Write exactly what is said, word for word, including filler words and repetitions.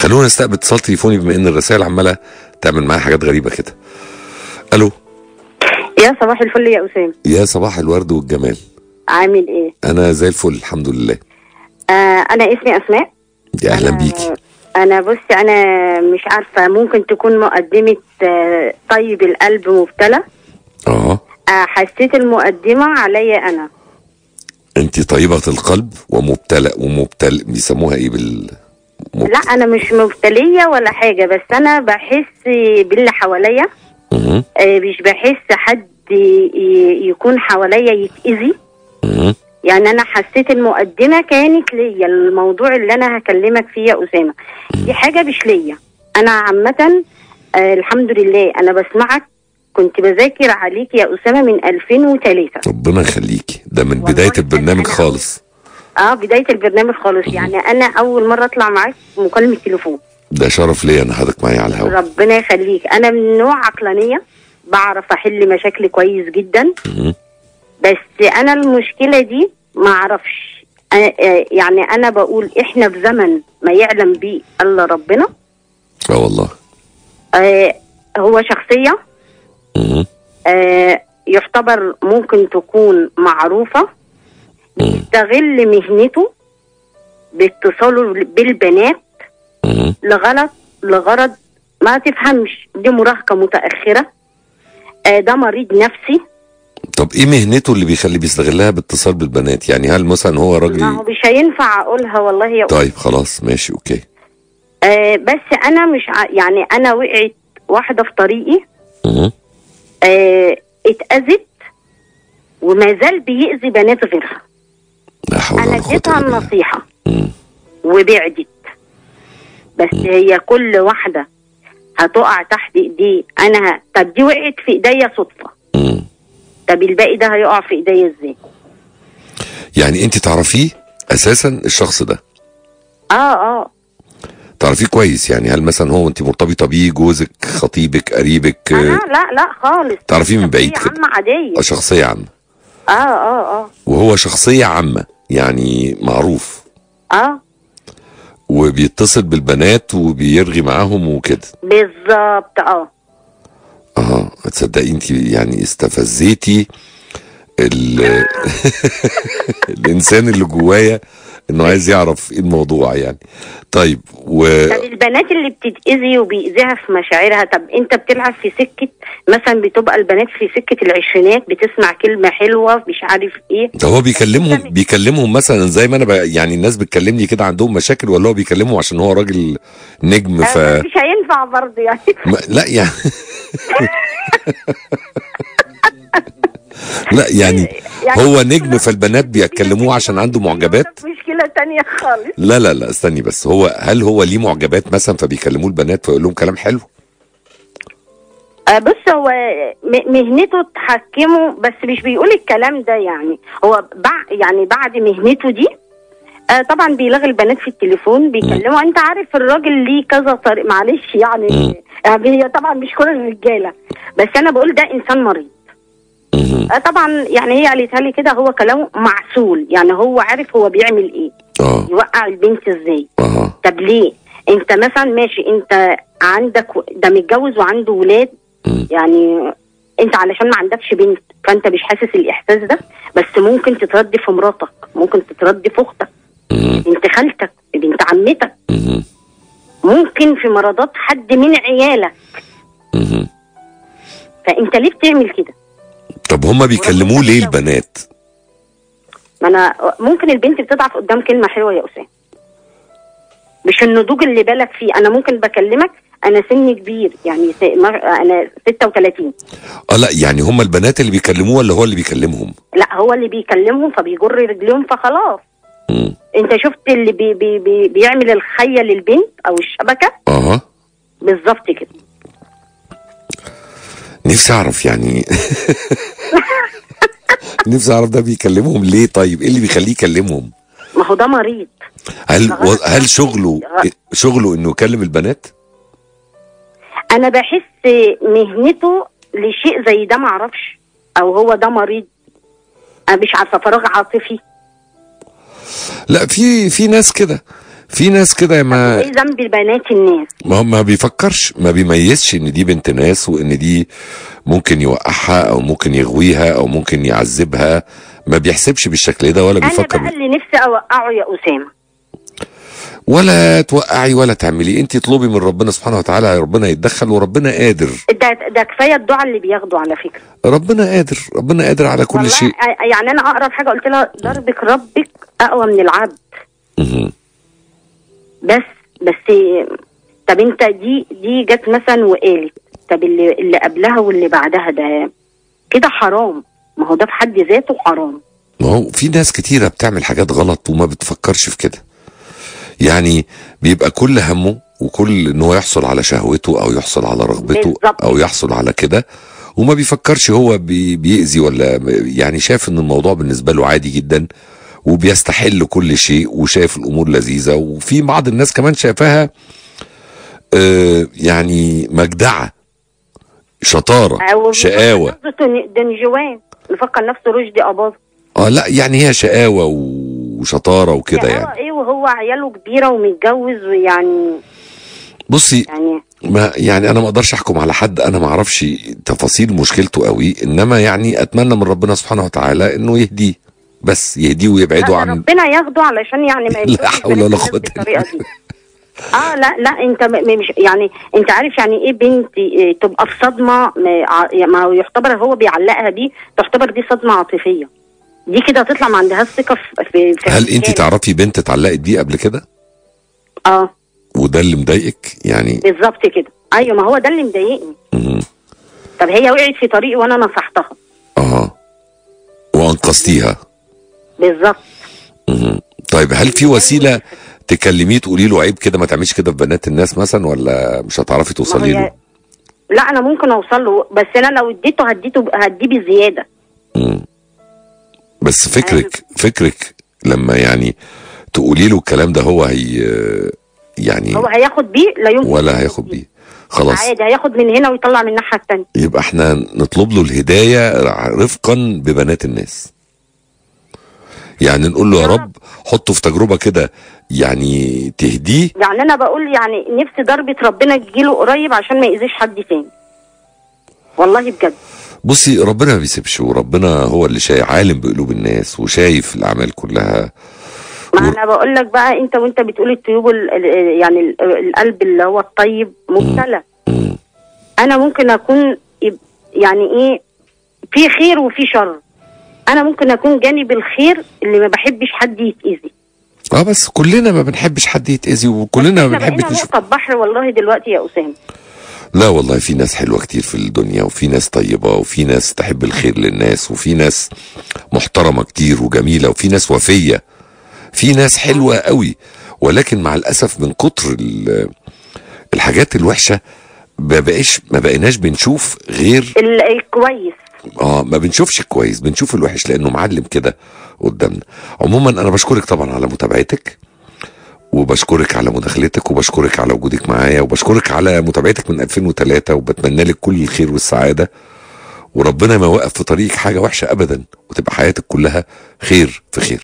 خلونا نستقبل اتصال تليفوني بما ان الرسائل عماله تعمل معايا حاجات غريبه كده. الو. يا صباح الفل يا اسامه. يا صباح الورد والجمال. عامل ايه؟ انا زي الفل الحمد لله. آه انا اسمي اسماء. يا اهلا بيكي. انا بصي انا مش عارفه، ممكن تكون مقدمه آه طيب القلب مبتلى. اه حسيت المقدمه عليا انا. انت طيبه القلب ومبتلى ومبتل بيسموها ايه بال مبت... لا انا مش مبتليه ولا حاجه، بس انا بحس باللي حواليا. اها آه مش بحس حد يكون حواليا يتاذي. اها يعني انا حسيت المقدمه كانت ليا، الموضوع اللي انا هكلمك فيه يا اسامه دي حاجه مش ليا انا عامه. آه الحمد لله انا بسمعك، كنت بذاكر عليك يا اسامه من ألفين وثلاثة. ربنا يخليكي، ده من بدايه البرنامج خالص. اه بدايه البرنامج خالص. مم. يعني انا اول مره اطلع معاك مكالمه تليفون. ده شرف ليا ان حضرتك معايا على الهواء. ربنا يخليك. انا من نوع عقلانيه، بعرف احل مشاكلي كويس جدا. مم. بس انا المشكله دي ما اعرفش. يعني انا بقول احنا في زمن ما يعلم بيه الا ربنا. اه والله. آه هو شخصيه مم. آه يعتبر ممكن تكون معروفه، يستغل مهنته باتصاله بالبنات مم. لغرض لغرض ما تفهمش. دي مراهقه متاخره. آه ده مريض نفسي. طب ايه مهنته اللي بيخلي بيستغلها باتصال بالبنات؟ يعني هل مثلا هو راجل؟ ما هو مش هينفع اقولها والله يا طيب خلاص ماشي اوكي. آه بس انا مش ع... يعني انا وقعت واحده في طريقي. اها آه اتأذت وما زال بيأذي بنات غيرها. لا حول ولا انا قوة اديتها الا بالله. النصيحه مم. وبعدت، بس هي كل واحده هتقع تحت ايديه. انا طب دي وقعت في ايديا صدفه، مم. طب الباقي ده هيقع في ايديا ازاي؟ يعني انت تعرفيه اساسا الشخص ده؟ اه اه تعرفيه كويس؟ يعني هل مثلا هو انت مرتبطه بيه، جوزك، خطيبك، قريبك؟ انا لا لا خالص. تعرفيه من بعيد كده؟ عامه عاديه. شخصيه عامه. اه اه اه وهو شخصيه عامه يعني معروف. اه وبيتصل بالبنات وبيرغي معاهم وكده. بالظبط. اه اه تصدقي انت يعني استفزيتي ال... الانسان اللي جوايا انه عايز يعرف ايه الموضوع يعني. طيب و طب البنات اللي بتتأذي وبيأذيها في مشاعرها، طب انت بتلعب في سكة مثلا، بتبقى البنات في سكة العشرينات بتسمع كلمة حلوة مش عارف ايه. ده هو بيكلمهم بيكلمهم مثلا زي ما انا ب... يعني الناس بتكلمني كده عندهم مشاكل، ولا هو بيكلمهم عشان هو راجل نجم ف مش هينفع برضه يعني. ما... لا يعني لا يعني هو نجم فالبنات بيكلموه عشان عنده معجبات. مشكلة تانية خالص. لا لا لا استني بس، هو هل هو ليه معجبات مثلا فبيكلموه البنات فيقول لهم كلام حلو؟ آه بص هو مهنته تحكمه، بس مش بيقول الكلام ده. يعني هو بع يعني بعد مهنته دي آه طبعا بيلغي البنات في التليفون بيكلموا. انت عارف الراجل ليه كذا طريق، معلش يعني. يعني هي طبعا مش كل الرجاله، بس انا بقول ده انسان مريض. آه طبعا يعني هي قالتها لي كده، هو كلامه معسول، يعني هو عارف هو بيعمل ايه. اه يوقع البنت ازاي. اه طب ليه انت مثلا ماشي، انت عندك ده متجوز وعنده ولاد، يعني انت علشان ما عندكش بنت فانت مش حاسس الاحساس ده، بس ممكن تتردي في مراتك، ممكن تتردي في اختك، بنت خالتك، بنت عمتك، ممكن في مرضات حد من عيالك. فانت ليه بتعمل كده؟ طب هما بيكلموه ليه البنات؟ ما انا ممكن البنت بتضعف قدام كلمه حلوه يا اسامه، مش النضوج اللي بالك فيه. انا ممكن بكلمك انا سني كبير، يعني انا ستة وثلاثين. اه لا يعني هما البنات اللي بيكلموه ولا هو اللي بيكلمهم؟ لا هو اللي بيكلمهم فبيجر رجليهم فخلاص. مم. انت شفت اللي بي بي بي بيعمل الخيه للبنت او الشبكه؟ اه بالظبط كده. نفسي اعرف يعني نفسي اعرف ده بيكلمهم ليه؟ طيب ايه اللي بيخليه يكلمهم؟ ما هو ده مريض. هل و... هل شغله شغله انه يكلم البنات؟ انا بحس مهنته لشيء زي ده، معرفش، او هو ده مريض. انا مش عارفه، فراغ عاطفي. لا في في ناس كده، في ناس كده ما ايه ذنب بنات الناس؟ ما هو ما بيفكرش، ما بيميزش ان دي بنت ناس وان دي ممكن يوقعها او ممكن يغويها او ممكن يعذبها، ما بيحسبش بالشكل ده ولا بيفكر. انا بقى اللي نفسي اوقعه يا اسامه. ولا توقعي ولا تعملي، انت اطلبي من ربنا سبحانه وتعالى، ربنا يتدخل وربنا قادر. ده ده كفايه الدعاء اللي بياخده على فكره. ربنا قادر، ربنا قادر على كل والله شيء. يعني انا اقرب حاجه قلت لها ضربك ربك اقوى من العبد. مه. بس بس طب انت دي دي جت مثلا وقالت، طب اللي اللي قبلها واللي بعدها ده كده حرام، ما هو ده في حد ذاته حرام. ما هو في ناس كتيره بتعمل حاجات غلط وما بتفكرش في كده، يعني بيبقى كل همه وكل ان هو يحصل على شهوته او يحصل على رغبته بالظبط. او يحصل على كده، وما بيفكرش هو بي بيأذي ولا يعني شايف ان الموضوع بالنسبه له عادي جدا وبيستحل كل شيء وشايف الامور لذيذه. وفي بعض الناس كمان شايفاها آه يعني مجدعه، شطاره، شقاوه. دنجوان نفكر نفسه رشدي اباظه. اه لا يعني هي شقاوه وشطاره وكده يعني. ايه وهو عياله كبيره ومتجوز ويعني. بصي يعني ما يعني انا ما اقدرش احكم على حد، انا ما اعرفش تفاصيل مشكلته قوي، انما يعني اتمنى من ربنا سبحانه وتعالى انه يهديه، بس يهديه ويبعده عن ربنا ياخده علشان يعني ما لا حول ولا قوه بالطريقه دي. اه لا لا انت مش يعني انت عارف يعني ايه بنت تبقى في صدمه، ما هو يعتبر هو بيعلقها بيه، تعتبر دي صدمه عاطفيه، دي كده تطلع ما عندهاش ثقه في, في هل انت تعرفي بنت اتعلقت بيه قبل كده؟ اه وده اللي مضايقك يعني؟ بالظبط كده، ايوه ما هو ده اللي مضايقني. طب هي وقعت في طريقي وانا نصحتها. اه وانقذتيها. بالظبط. طيب هل في وسيله تكلميه تقولي له عيب كده ما تعملش كده في بنات الناس مثلا، ولا مش هتعرفي توصلي له؟ لا انا ممكن اوصل له، بس انا لو اديته هديته هديه بزياده. امم بس فكرك فكرك لما يعني تقولي له الكلام ده هو هي يعني هو هياخد بيه؟ لا يمكن. ولا هياخد بيه خلاص، عادي هياخد من هنا ويطلع من الناحيه الثانيه. يبقى احنا نطلب له الهدايه رفقا ببنات الناس، يعني نقول له يا رب حطه في تجربه كده يعني تهديه. يعني انا بقول يعني نفسي ضربه ربنا تجيله قريب عشان ما يأذيش حد تاني، والله بجد. بصي ربنا ما بيسيبش، وربنا هو اللي شايف، عالم بقلوب الناس وشايف الاعمال كلها. ما و... انا بقول لك بقى، انت وانت بتقول الطيوب يعني القلب اللي هو الطيب مبتلى. انا ممكن اكون يعني ايه في خير وفي شر، انا ممكن اكون جانب الخير اللي ما بحبش حد يتأذي. اه بس كلنا ما بنحبش حد يتأذي وكلنا ما بنحبش نشوف نقطة بحر والله دلوقتي يا أسامة. لا والله في ناس حلوة كتير في الدنيا، وفي ناس طيبة، وفي ناس تحب الخير للناس، وفي ناس محترمة كتير وجميلة، وفي ناس وفية، في ناس حلوة قوي. ولكن مع الأسف من كتر الحاجات الوحشة ما بقيش ما بقيناش بنشوف غير الكويس. اه ما بنشوفش الكويس، بنشوف الوحش لأنه معلم كده قدامنا. عموما أنا بشكرك طبعا على متابعتك، وبشكرك على مداخلتك، وبشكرك على وجودك معايا، وبشكرك على متابعتك من ألفين وثلاثة، وبتمنى لك كل الخير والسعادة، وربنا ما يوقف في طريقك حاجة وحشة أبدا، وتبقى حياتك كلها خير في خير.